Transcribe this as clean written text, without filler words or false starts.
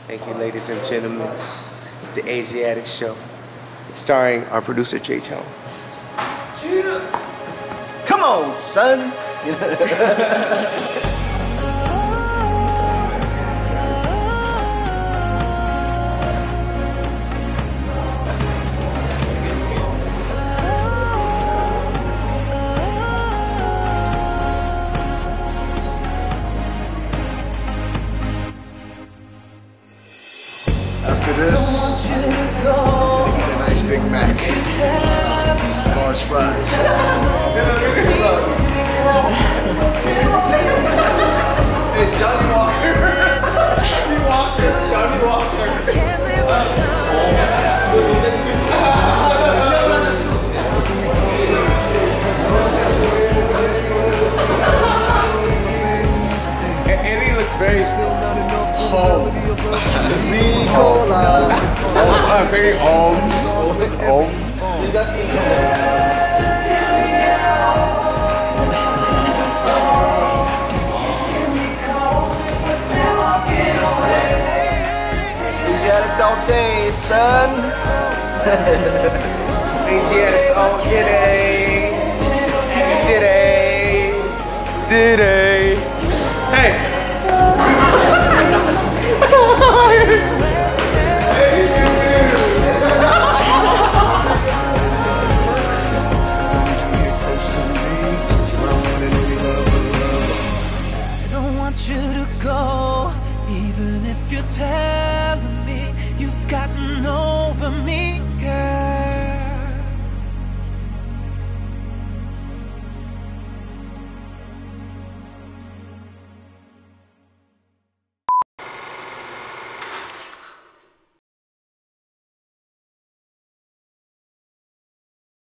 Thank you, ladies and gentlemen. It's the Aziatix show, starring our producer, J. Chong. Come on, son. After this, I'm gonna get a nice Big Mac, large fries. It's Johnny Walker. Johnny Walker. Eddie looks very home. Very home. Aziatix all day, son. Aziatix all day. Did